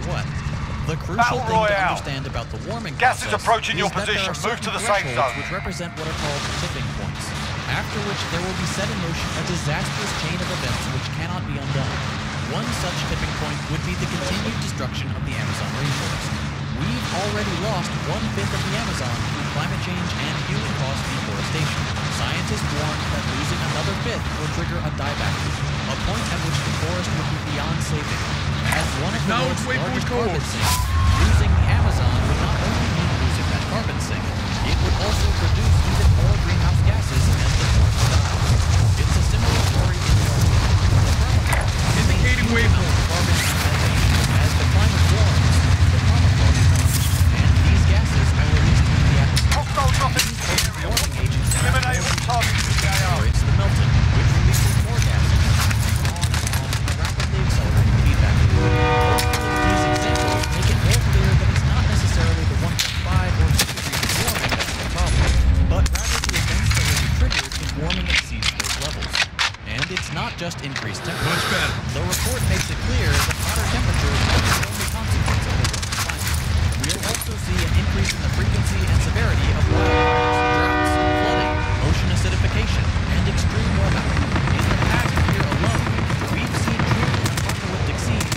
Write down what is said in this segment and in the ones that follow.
what. The crucial thing to understand about the warming process is approaching your that position. There are Move to the safe thresholds zone. which represent what are called tipping points, after which there will be set in motion a disastrous chain of events which cannot be undone. One such tipping point would be the continued destruction of the Amazon rainforest. We've already lost 1/5 of the Amazon through climate change and human-caused deforestation. Scientists warn that losing another fifth will trigger a dieback loop, a point at which the forest would be beyond saving. As one of the world's largest carbon sinks, losing the Amazon would not only mean losing that carbon sink, it would also produce even more greenhouse gases as the forest dies. It's a similar story in the permafrost. Indicating waypoint. Carbon and methane. As the climate warms, the permafrost melts, and these gases are released into the atmosphere. Hostile dropping These post-warming agents Eliminate all targets in the AO. accelerates the melting, which releases more gases. On a rapidly accelerating feedback loop. These examples make it more clear that it's not necessarily the 1.5 or 2 degrees of warming that's the problem, but rather the events that will be triggered if warming exceeds those levels. And it's not just increased temperature. Much better. The report makes it clear that hotter temperatures are the only consequence of the warming climate. We'll also see an increase in the frequency and severity of wildfires, droughts, flooding, ocean acidification, and extreme weather. In the past year alone, we've seen truly apocalyptic scenes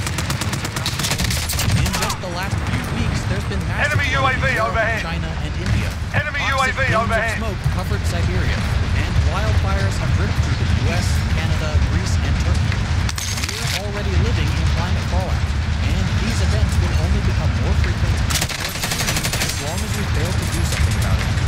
in just the last few weeks. There's been massive Enemy UAV overhead. China and India. Enemy Toxic UAV plumes overhead. of smoke covered Siberia, and wildfires have ripped through the U.S., Canada, Greece, and Turkey. We're already living in climate fallout, and these events will only become more frequent and more extreme as long as we fail to do something about it.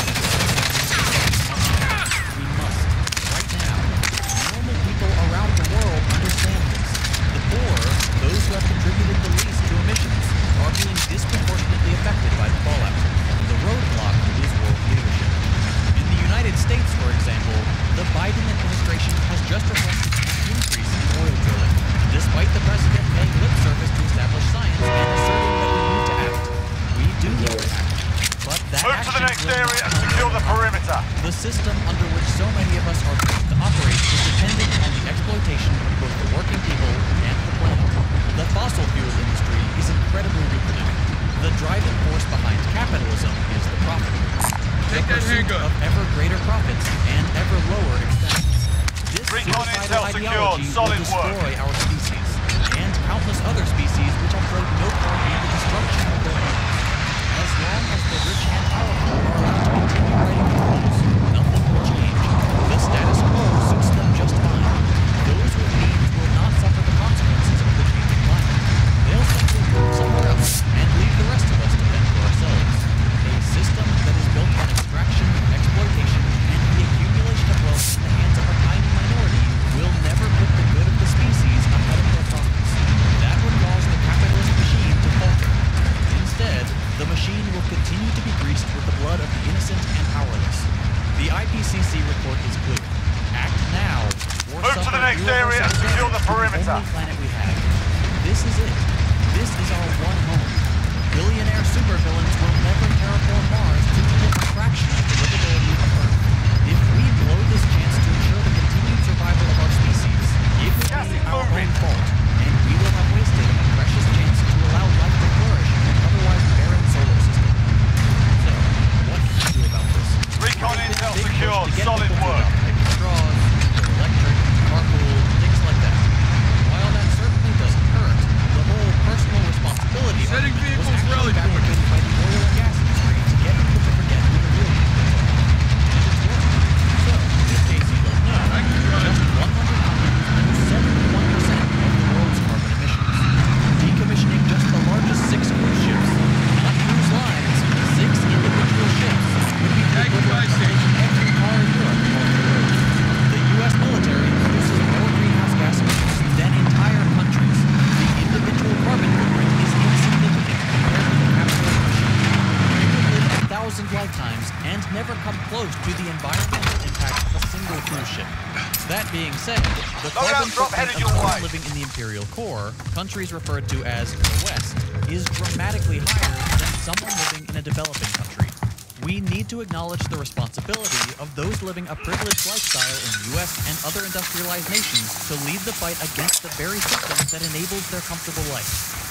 We must, right now. Normal people around the world understand this. The poor, those who have contributed the least to emissions, are being disproportionately affected by the fallout. The roadblock is world leadership. In the United States, for example, the Biden administration has just requested an increase in oil drilling, despite the president paying lip service to establish science and asserting that we need to act. We do need to act, but that Move to the action next will area not and come secure the overnight. perimeter. The system under which so many of us are forced to operate is dependent on the exploitation of both the working people and the planet. The fossil fuel industry is incredibly lucrative. The driving force behind capitalism is the profit. Take The that pursuit handgun. of ever greater profits and ever lower expenses. This Recon suicidal intel secured. ideology will Solid work. destroy our species and countless other species which have played no part in the destruction of their own. As long as the rich and powerful are allowed to continue writing the rules, nothing will change. The status quo suits them just fine. Those with means will not suffer the consequences of the changing climate. They'll simply move somewhere else and leave the rest of us to fend for ourselves. A system that is built on extraction, exploitation, and the accumulation of wealth in the hands of a tiny minority will never put the good of the species ahead of their profits. That would cause the capitalist machine to falter. Instead, the machine will continue to be greased with the blood of the innocent and powerless. The IPCC report is clear. Act now, or Move to suffer the next irreversible area and secure the damage to perimeter. only planet we have. This is it. This is our one home. Billionaire supervillains will never terraform Mars to even a fraction of the livability of Earth. If we blow this chance to ensure the continued survival of our species, it will Gas be is our moving. own fault, and we will have wasted a precious chance to allow life to flourish in an otherwise barren solar system. So, what can we do about this? Recon There's been intel a big push secured. to get Solid people to work. adopt paper straws, go electric, carpool, things like that. While that certainly doesn't hurt, the whole personal responsibility Setting argument was vehicles actually rally point. fabricated by the oil and gas industry to get people to forget who the real people are. And it's worked. So, in case you don't know, I can drive. just 100 companies produce 71% of the world's carbon emissions. Decommissioning just the largest 6 cruise ships, not cruise lines, 6 individual ships, would be the equivalent of taking every car in Europe off the road. The U.S. military produces more greenhouse gas emissions than entire countries. The individual carbon footprint is insignificant compared to the capitalist machine. You could live 1,000 lifetimes and never come close to the environmental impact of a single cruise ship. That being said, the carbon drop footprint headed of your someone way. living in the imperial core, countries referred to as the West, is dramatically higher than someone living in a developing country. We need to acknowledge the responsibility of those living a privileged lifestyle in the U.S. and other industrialized nations to lead the fight against the very system that enables their comfortable life.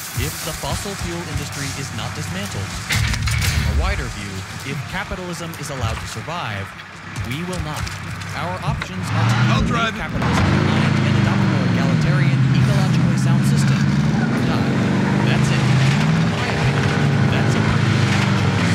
if the fossil fuel industry is not dismantled. Taking a wider view, if capitalism is allowed to survive, we will not. Our options are to I'll either drive leave it. capitalism behind and adopt a more egalitarian, ecologically sound system, or die. That's it. In my opinion, that's a pretty easy choice.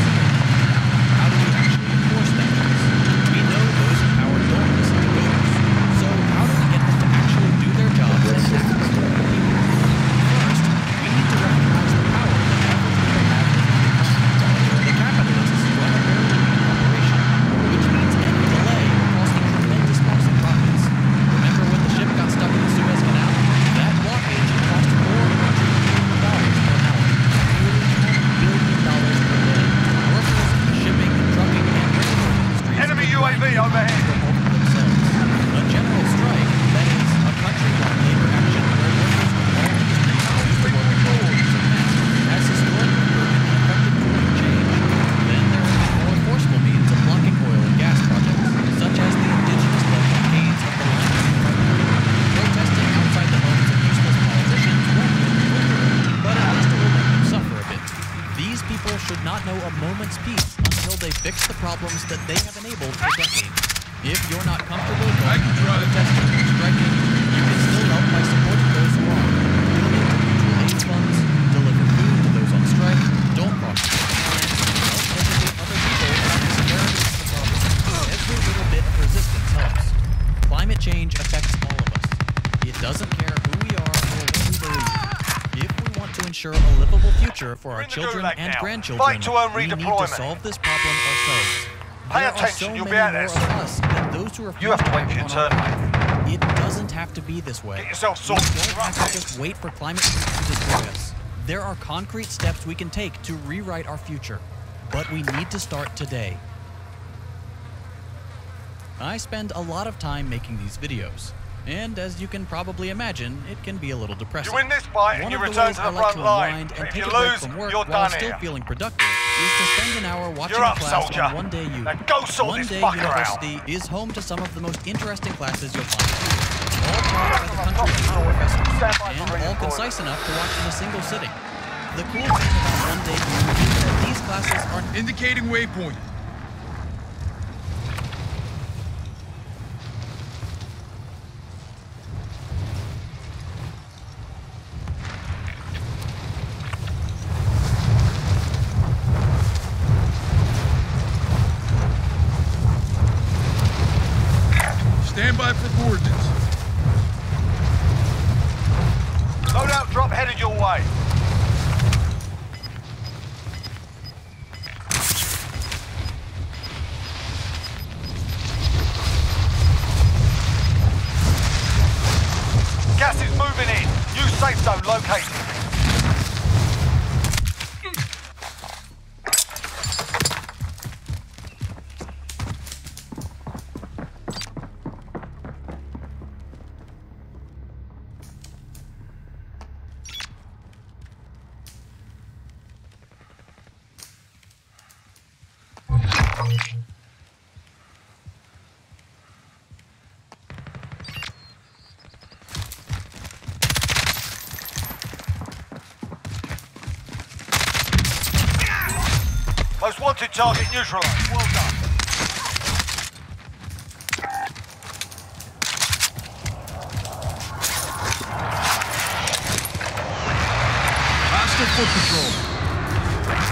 How do we actually enforce that choice? We know those in power don't listen to voters. So how do we get them to actually do their jobs and listen to the people? First, we need to recognize the power that average people have in the economy. The capitalists run a very lean operation, which means any delay will cause a tremendous loss in profits. Remember when the ship got stuck in the Suez Canal? That blockage cost $400 million per hour, nearly $10 billion per day. Workers in the shipping, trucking, and railroad industries Enemy could UAV likely overhead. revolt themselves. A general strike, that is, a countrywide labor action where workers from all industries choose to work in coalitions of mass, has historically proven an effective tool for change. Then there have been more forceful means of blocking oil and gas projects, such as the indigenous-led blockades of the Limestone Pipeline. Protesting outside the homes of useless politicians won't win you over, but at least it will make them suffer a bit. These people should not know a moment's peace until they fix the problems that they have enabled for decades. If you're not comfortable I going can out drive. protesting or striking, you can still help by supporting those who are. Donate to mutual aid funds, deliver food to those on strike, don't cross state lines, help educate other people about the severity of the problem. Every little bit of resistance helps. Climate change affects all of us. It doesn't care who we are or what we believe. If we want to ensure a livable future for our in the children gulag and now. grandchildren, Fight to earn we need to redeployment. solve this problem ourselves. Pay There attention, are so you'll be many at more this. of us than those who refuse You have to to wait act for your on turn, our behalf. It doesn't have to be this way. Get yourself We sorted. don't have Right. to just wait for climate change to destroy us. There are concrete steps we can take to rewrite our future, but we need to start today. I spend a lot of time making these videos, and as you can probably imagine, it can be a little depressing. You win this fight and One you of the return ways to I the like front to line. unwind and If take you a break lose, from work you're while done still here. feeling productive is to spend an hour watching You're a up, class soldier. on One Day U. Now go sort One this Day fucker out. University is home to some of the most interesting classes you'll find. All taught by the country's top professors, Stand by for and all redeployment. concise enough to watch in a single sitting. The cool thing about One Day U is that these classes are Indicating waypoint. Stand by for coordinates. Loadout drop headed your way. Gas is moving in. New safe zone located. Most wanted target neutralized. Well done. Hostile foot patrol.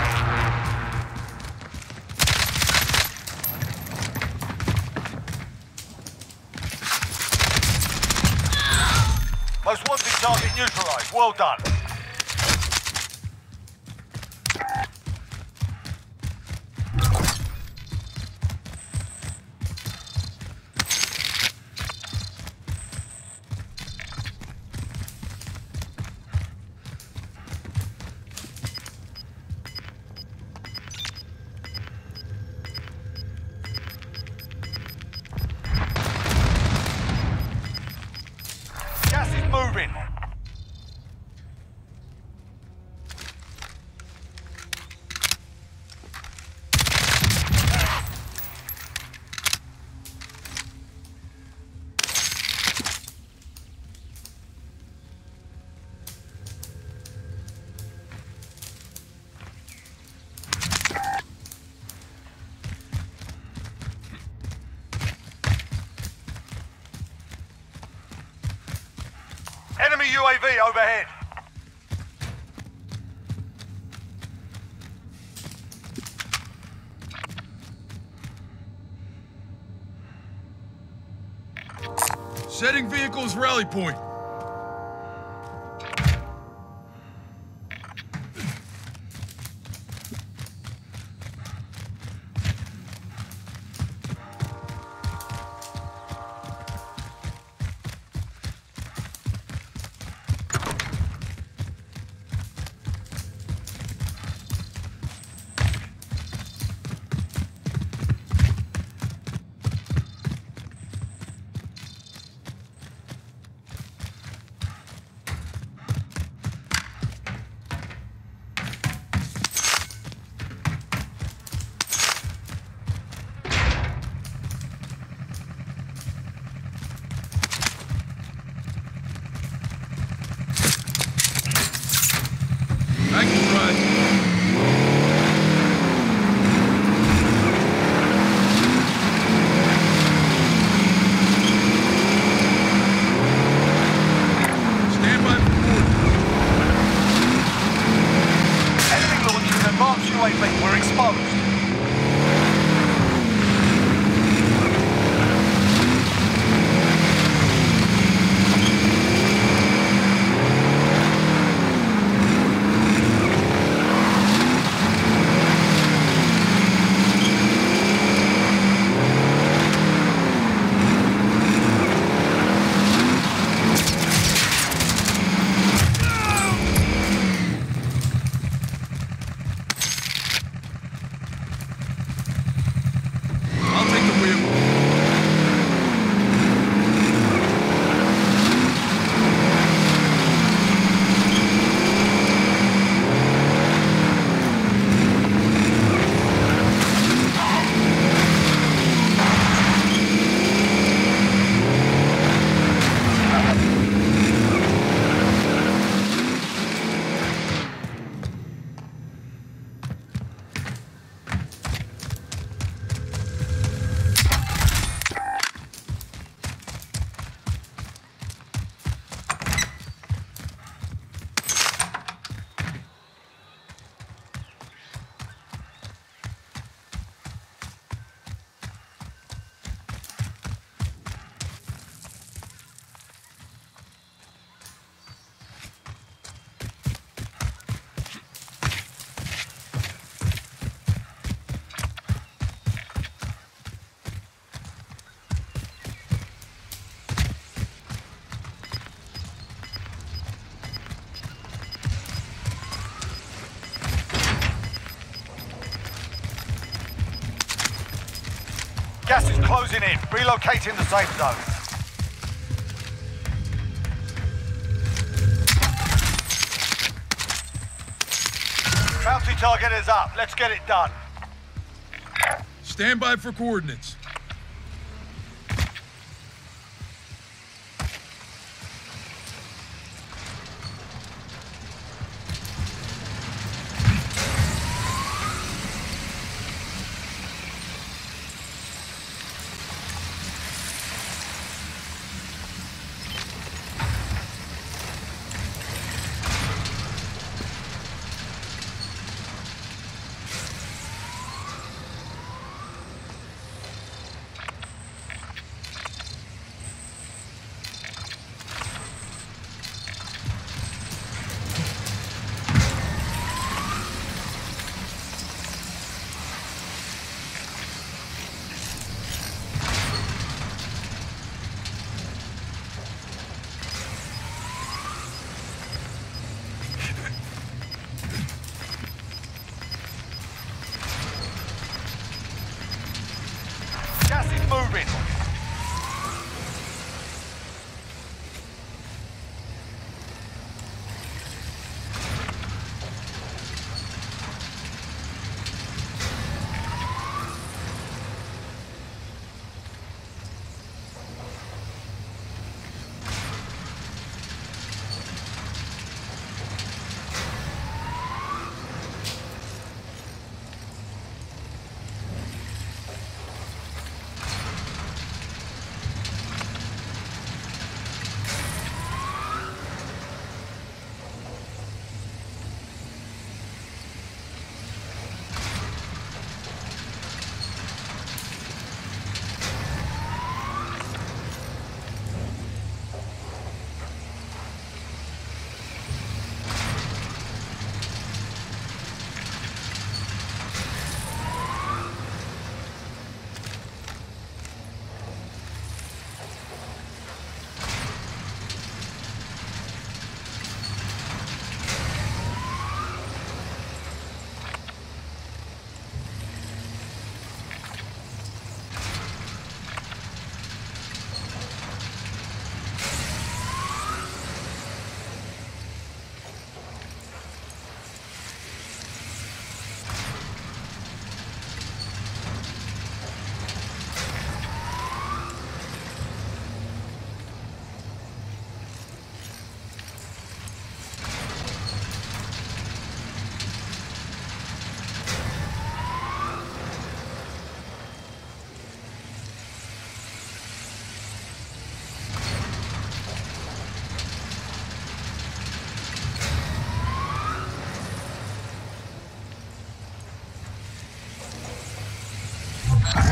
Most wanted target neutralized. Well done. Gas is moving. Enemy UAV overhead. Setting vehicles rally point. I can run. Stand by for coordinates. Enemy launching an advanced UAV. We're exposed. I'll take the wheel. Gas is closing in. Relocating the safe zone. Bounty target is up. Let's get it done. Stand by for coordinates.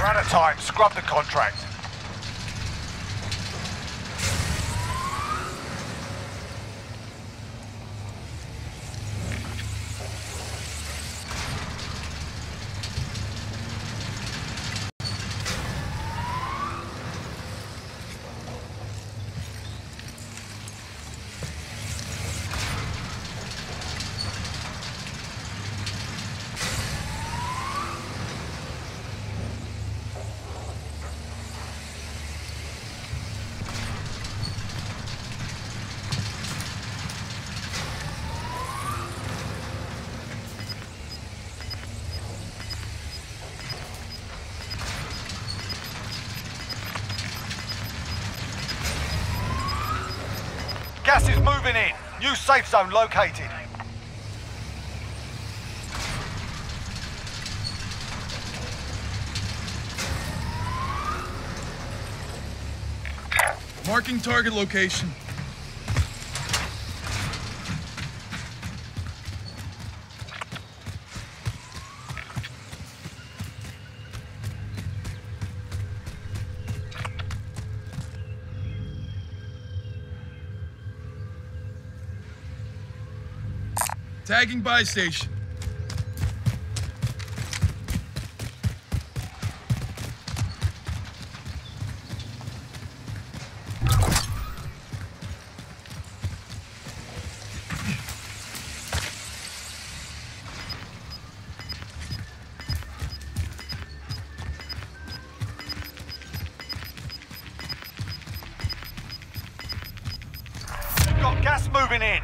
We're out of time. Scrub the contract. Gas is moving in. New safe zone located. Marking target location. Tagging buy station. Got gas moving in.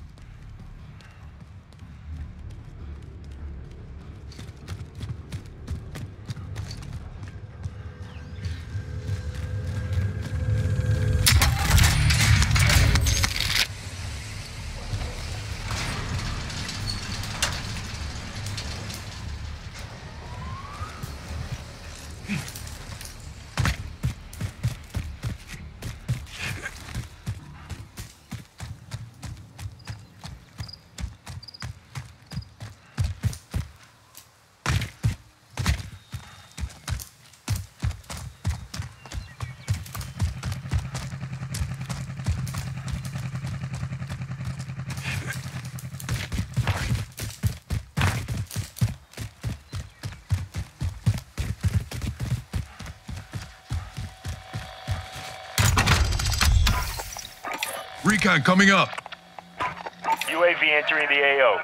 Recon coming up. UAV entering the AO.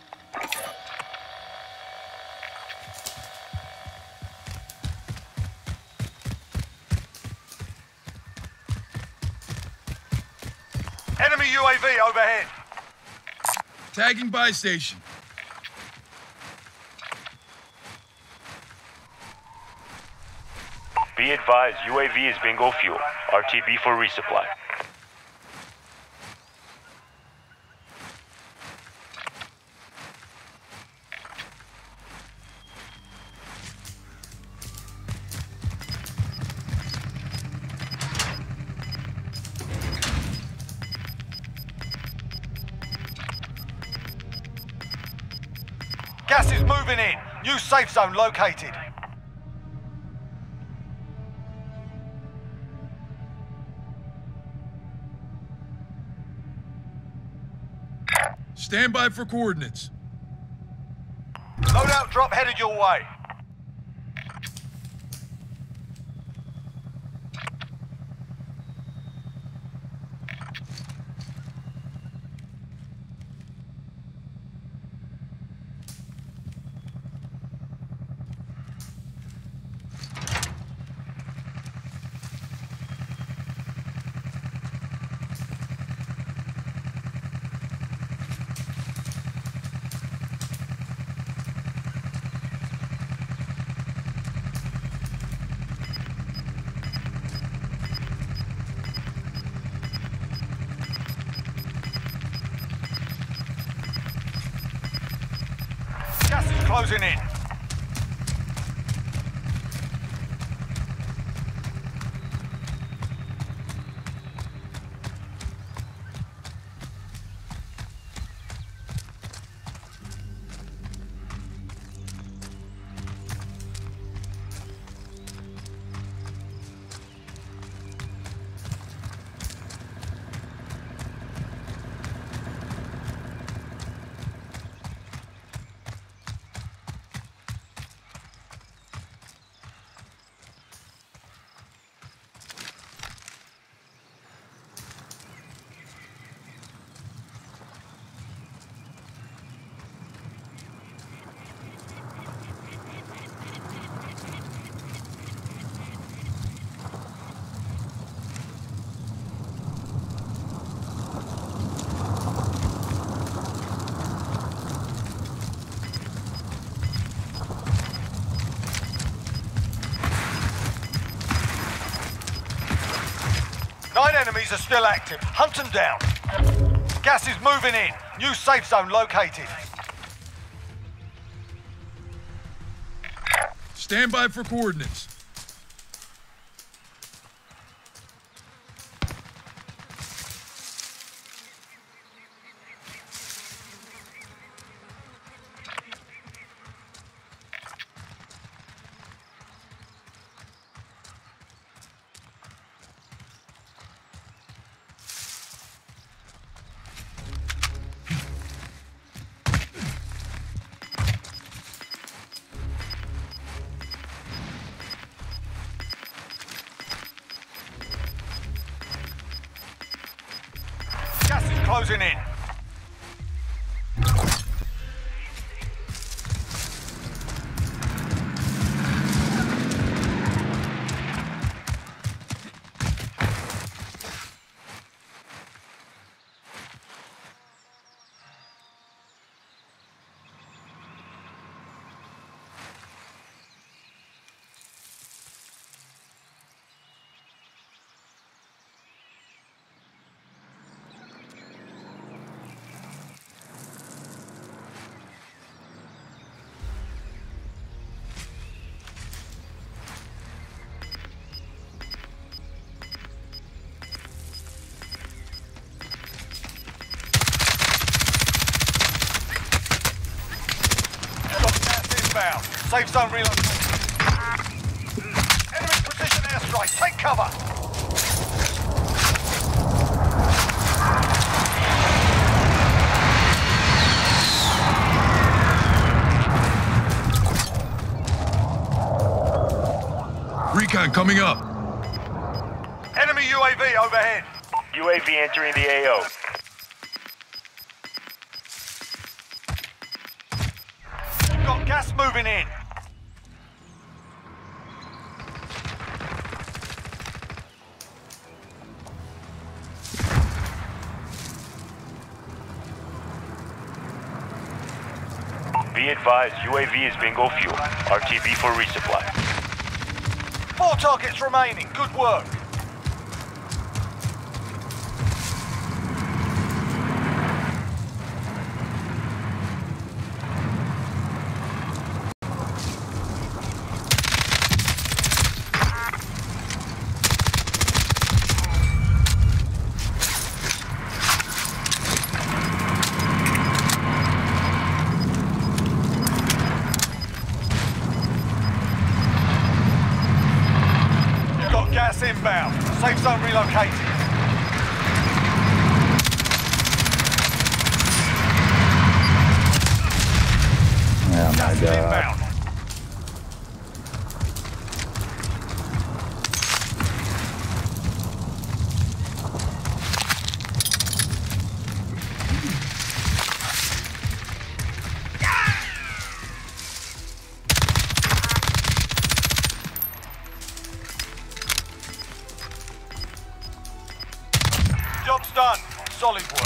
Enemy UAV overhead. Tagging buy station. Be advised, UAV is bingo fuel. RTB for resupply. Gas is moving in. New safe zone located. Stand by for coordinates. Loadout drop headed your way. Gas is closing in. enemies are still active. Hunt them down. Gas is moving in. New safe zone located. Stand by for coordinates. Gas is closing in. Inbound. Safe zone relocated. Enemy precision airstrike. Take cover. Recon coming up. Enemy UAV overhead. UAV entering the AO. Got gas moving in. Be advised, UAV is bingo fuel. RTB for resupply. 4 targets remaining. Good work. Gas inbound. Safe zone relocated. Oh my Gas is God. inbound. Job's done. Solid work.